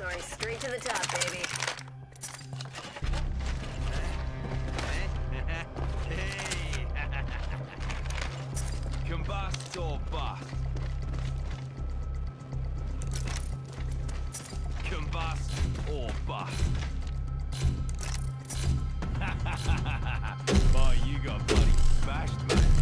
Going straight to the top, baby. Hey! Combust or bust? Combust or bust? Oh, you got bloody smashed, man.